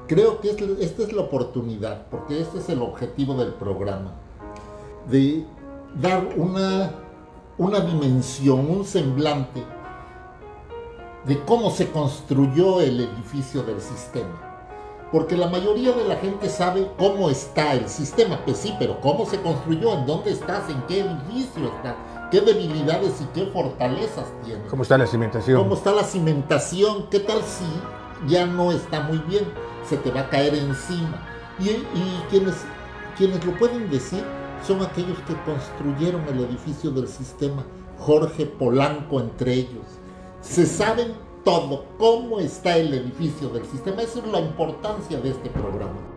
Creo que esta es la oportunidad, porque este es el objetivo del programa, de dar una dimensión, un semblante de cómo se construyó el edificio del sistema. Porque la mayoría de la gente sabe cómo está el sistema, pues sí, pero cómo se construyó, en dónde estás, en qué edificio está, qué debilidades y qué fortalezas tiene. ¿Cómo está la cimentación? ¿Cómo está la cimentación? ¿Qué tal si ya no está muy bien? Se te va a caer encima. Y quienes lo pueden decir son aquellos que construyeron el edificio del sistema, Jorge Polanco entre ellos. Se saben todo, cómo está el edificio del sistema. Esa es la importancia de este programa.